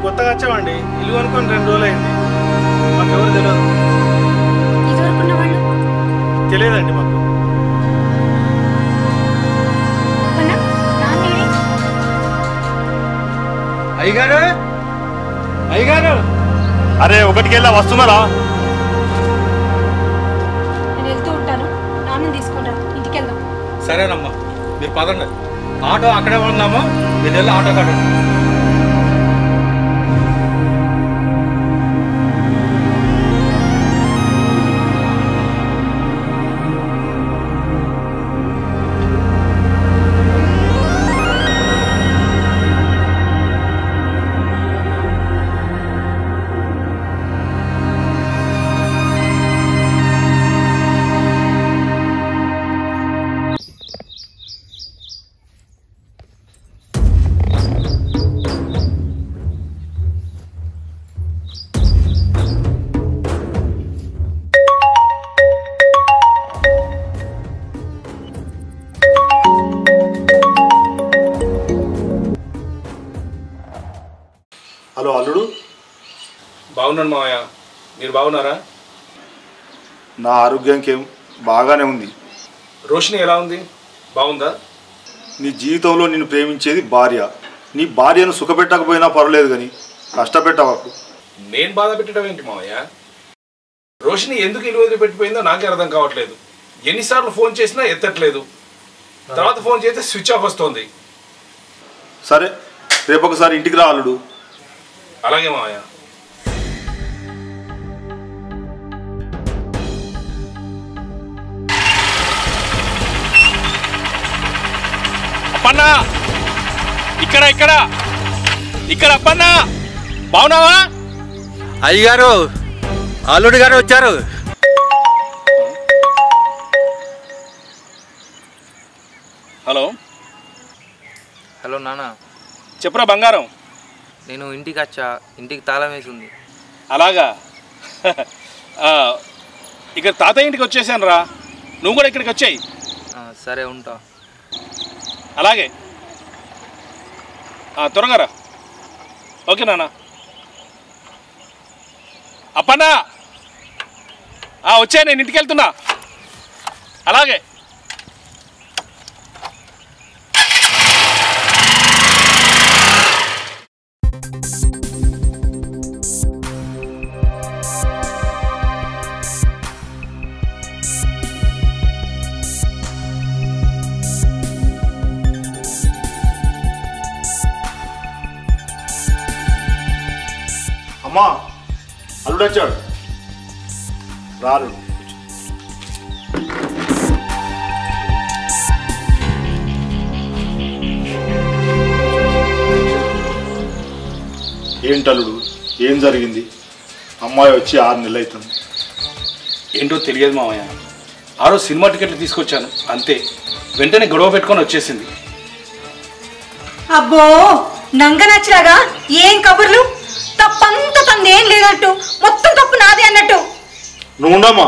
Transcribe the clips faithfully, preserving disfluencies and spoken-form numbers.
కొత్తగా వచ్చామండి. ఇల్లు కొనుక్కొని రెండు రోజులు అయింది. మాకెవరు తెలియదు. ఇదివరకున్న వాళ్ళు తెలియదండి మాకు. అయ్యగారు అయ్యగారు అరే ఒకటికి వెళ్ళా వస్తున్నారా? నేను వెళ్తూ ఉంటాను. నాన్న తీసుకుంటాను. ఇంటికి వెళ్దాం. సరేనమ్మా మీరు పదండి. ఆటో అక్కడే ఉందాము. మీరు వెళ్ళి ఆటో కాడ హలో అల్లుడు. బాగున్నాను మావయ్య, మీరు బాగున్నారా? నా ఆరోగ్యానికి ఏం బాగానే ఉంది. రోషిని ఎలా ఉంది? బాగుందా? నీ జీవితంలో నిన్ను ప్రేమించేది భార్య. నీ భార్యను సుఖపెట్టకపోయినా పర్వాలేదు కానీ కష్టపెట్టవకు. నేను బాధ పెట్టడం ఏంటి మావయ్య? రోషిని ఎందుకు ఇల్లు వదిలి పెట్టిపోయిందో నాకే అర్థం కావట్లేదు. ఎన్నిసార్లు ఫోన్ చేసినా ఎత్తట్లేదు. తర్వాత ఫోన్ చేస్తే స్విచ్ ఆఫ్ వస్తుంది. సరే రేపు ఒకసారి ఇంటికి రా అల్లుడు. అలాగే మావయ్య. అప్పన్నా ఇక్కడ ఇక్కడ ఇక్కడ అప్పన్నా బాగున్నావా? అయ్యగారు అల్లుడు గారు వచ్చారు. హలో హలో నాన్న, చెప్పురా బంగారం. నేను ఇంటికి వచ్చా. ఇంటికి తాళం వేసి ఉంది. అలాగా ఇక్కడ తాతయ్య ఇంటికి వచ్చేసాను రా. నువ్వు కూడా ఇక్కడికి వచ్చాయి. సరే ఉంటా. అలాగే త్వరగా రా. ఓకే నాన్న. అప్పన్నా వచ్చాయి, నేను ఇంటికి వెళ్తున్నా. అలాగే అమ్మా అల్లుడు వచ్చాడు. రారు. ఏంటల్లుడు ఏం జరిగింది? అమ్మాయి వచ్చి ఆరు నెలలు అవుతుంది. ఏంటో తెలియదు మావయ్య. ఆరో సినిమా టికెట్లు తీసుకొచ్చాను అంతే, వెంటనే గొడవ పెట్టుకొని వచ్చేసింది. అబ్బో నంగ నచ్చలాగా ఏం కబుర్లు. తప్పంతా తందేం లేనట్టు, మొత్తం తప్పు నాదే అన్నట్టు. నువ్వు ఉండమ్మా.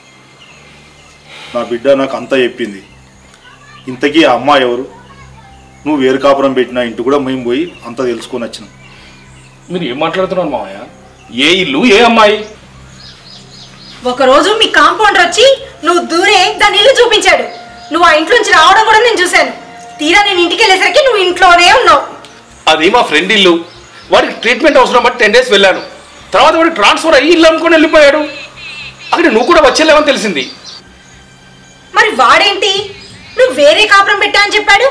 నా బిడ్డ నాకు అంతా చెప్పింది. ఇంతకీ ఆ అమ్మాయి ఎవరు? నువ్వు వేరు కాపురం పెట్టిన ఇంటి కూడా మేము పోయి అంతా తెలుసుకొని వచ్చినాం. మీరు ఏం మాట్లాడుతున్నారు మావయ్య? ఏ ఇల్లు, ఏ అమ్మాయి? ఒకరోజు మీ కాంపౌండర్ వచ్చి నువ్వు దూరే దాని ఇల్లు చూపించాడు. నువ్వు ఆ ఇంట్లో నుంచి రావడం కూడా నేను చూశాను. తీరా నేను ఇంటికి వెళ్ళేసరికి నువ్వు ఇంట్లోనే ఉన్నావు. అది మా ఫ్రెండ్ ఇల్లు. వాడికి ట్రీట్మెంట్ అవసరం బట్టి టెన్ డేస్ వెళ్ళాను. తర్వాత వాడికి ట్రాన్స్ఫర్ అయ్యి ఇల్లు అమ్ముకొని వెళ్ళిపోయాడు. అక్కడ నువ్వు కూడా వచ్చేలేవని తెలిసింది. మరి వాడేంటి నువ్వు వేరే కాపురం పెట్టా అని చెప్పాడు?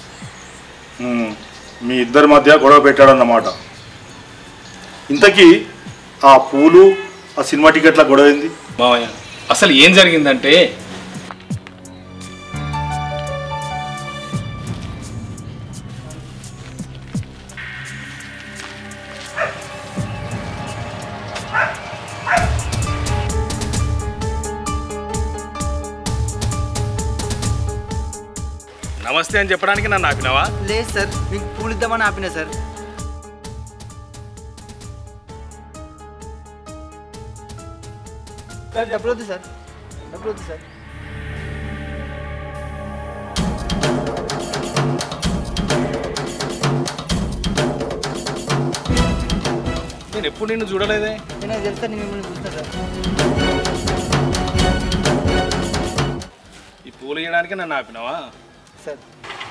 మీ ఇద్దరి మధ్య గొడవ పెట్టాడన్నమాట. ఇంతకీ ఆ పూలు ఆ సినిమా టికెట్ల గొడవ ఏంది మావయ్య? అసలు ఏం జరిగిందంటే, నమస్తే అని చెప్పడానికి నన్ను ఆపినావా? లేదు సార్, మీకు పూలు ఇద్దామని ఆపినా సార్. సార్ డబ్బులు వద్దు సార్, డబ్బులు వద్దు సార్. నేను ఎప్పుడు నిన్ను చూడలేదే. నేను తెలుసా నేను మిమ్మల్ని చూస్తా సార్. ఈ పూలు ఇవ్వడానికి నన్ను ఆపినావా? సార్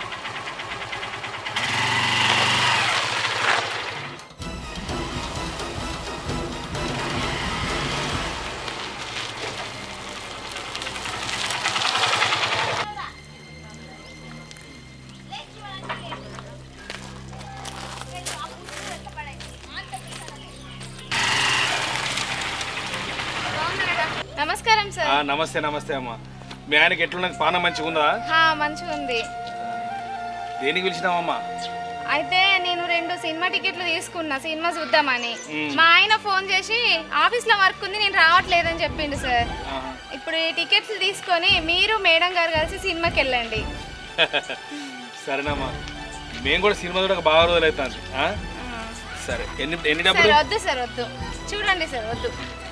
నమస్కారం సార్. ఆ, నమస్తే నమస్తే అమ్మా. మీ ఆయనకి ఎట్లున్నది? పానం మంచిగా ఉందా? మంచిగా ఉంది. దేనికి పిలిచినావమ్మా? అయితే నేను రెండు సినిమా టికెట్లు తీసుకున్నా సినిమా చూద్దామని. మా ఆయన ఫోన్ చేసి ఆఫీస్లో వర్క్ ఉంది నేను రావట్లేదని చెప్పిండు సార్. ఇప్పుడు ఈ టికెట్లు తీసుకొని మీరు మేడం గారు కలిసి సినిమాకి వెళ్ళండి. సరేనమ్మా, మేము కూడా సినిమా చూడక బాగా రోజులు అవుతుంది. సరే, ఎన్ని ఎన్ని డబ్బులు? వద్దు సార్ వద్దు, చూడండి సార్ వద్దు.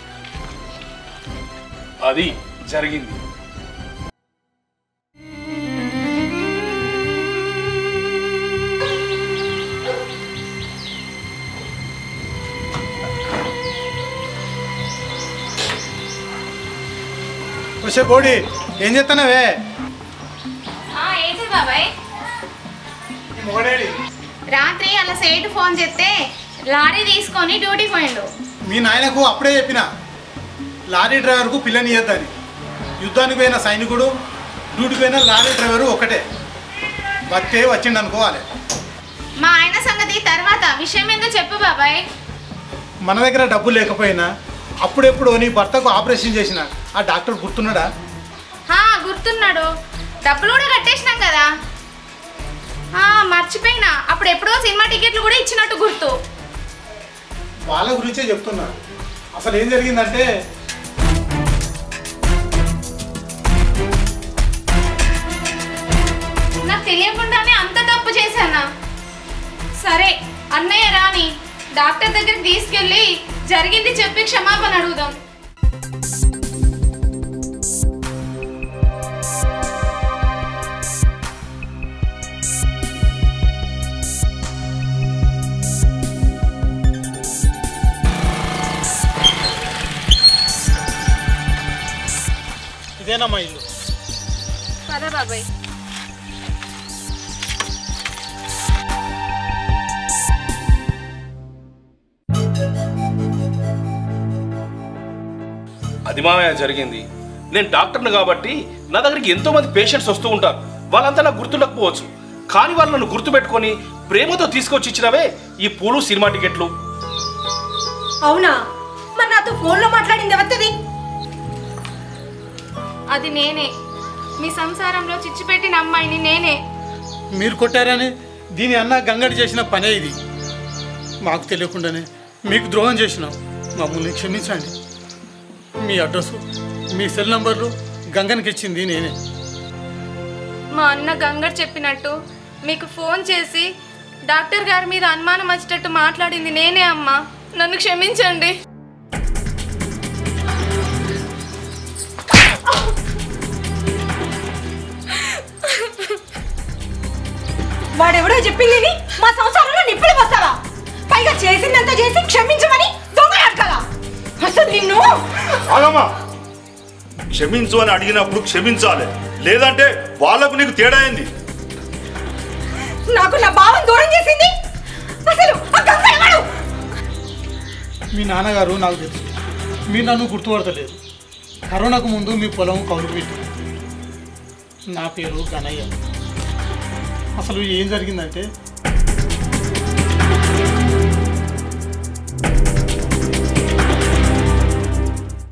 అది జరిగింది. వచ్చే బోడి ఏం చేస్తున్నావే? ఏంటి బాబాయ్? మొగడేడి రాత్రి అలా సైడ్ ఫోన్ చేస్తే లారీ తీసుకొని డ్యూటీ పోయిండు. మీ నాయనకు అప్పుడే చెప్పిన లారీ డ్రైవర్కు పిల్లని ఇవ్వద్దని. యుద్ధానికి పోయిన సైనికుడు డ్యూటీకి పోయిన లారీ డ్రైవరు ఒకటే. బతే వచ్చిండు అనుకోవాలి. మా ఆయన సంగతి తర్వాత, విషయం ఏందో చెప్పు బాబాయ్. మన దగ్గర డబ్బు లేకపోయినా అప్పుడెప్పుడు నీ భర్తకు ఆపరేషన్ చేసిన ఆ డాక్టర్ గుర్తున్నాడా? గుర్తున్నాడు, డబ్బులు కూడా కట్టేసినాం కదా. మర్చిపోయినా, అప్పుడు ఎప్పుడో సినిమా టికెట్లు కూడా ఇచ్చినట్టు గుర్తు. వాళ్ళ గురించే చెప్తున్నా. అసలు ఏం జరిగిందంటే నాకు తెలియకుండానే అంత తప్పు చేశానా? సరే అన్నయ్య రాని డాక్టర్ దగ్గరికి తీసుకెళ్ళి జరిగింది చెప్పి క్షమాపణ అడుగుదాం. ఇదేనమ్మా ఇల్లు. పద బాబాయ్. అది మామయ్య జరిగింది. నేను డాక్టర్ని కాబట్టి నా దగ్గరికి ఎంతో మంది పేషెంట్స్ వస్తూ ఉంటారు. వాళ్ళంతా నాకు గుర్తుండకపోవచ్చు, కానీ వాళ్ళు నన్ను గుర్తుపెట్టుకొని ప్రేమతో తీసుకొచ్చి ఇచ్చినవే ఈ పూలు, సినిమా టికెట్లు. అవునా? మరి నాతో ఫోన్లో మాట్లాడింది ఎవరిది? అది నేనే. మీ సంసారంలో చిచ్చు పెట్టిన అమ్మాయిని నేనే. మీరు కొట్టారని దీని అన్న గంగడి చేసిన పనే ఇది. మాకు తెలియకుండానే మీకు ద్రోహం చేసినాం. మమ్మల్ని క్షమించండి. మీ అడ్రస్సు, మీ సెల్ నంబర్లు గంగనికి ఇచ్చింది నేనే. మా అన్న గంగడు చెప్పినట్టు మీకు ఫోన్ చేసి డాక్టర్ గారి మీద అనుమానం వచ్చేటట్టు మాట్లాడింది నేనే అమ్మా. నన్ను క్షమించండి. వాడెవడో చెప్పింది మా సంసారంలో నిప్పులు వస్తావా? పైగా చేసిందంతా చేసి క్షమించమని దొంగలాడతావా? అసలు నిన్ను ఆగమ్మా, క్షమించు అని అడిగినప్పుడు క్షమించాలి, లేదంటే వాళ్ళకు నీకు తేడా అయింది. నాకు నా భావం దూరం చేసింది అసలు ఆ గంగడు. మీ నాన్నగారు నాకు తెలుసు, మీరు నన్ను గుర్తుపడతలేదు. కరోనాకు ముందు మీ పొలం కౌలు పెట్టి. నా పేరు గనయ్య. అసలు ఏం జరిగిందంటే